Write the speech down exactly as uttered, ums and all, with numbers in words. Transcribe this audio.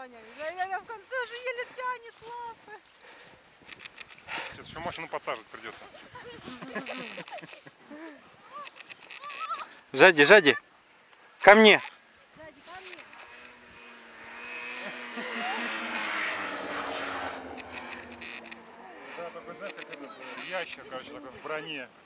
Саня. Я в конце же еле тянет лапы. Сейчас еще машину подсаживать придется. Сзади, сзади. Ко мне. Сзади, ко мне. Да, такой, знаешь, как этот ящер, короче, такой в броне.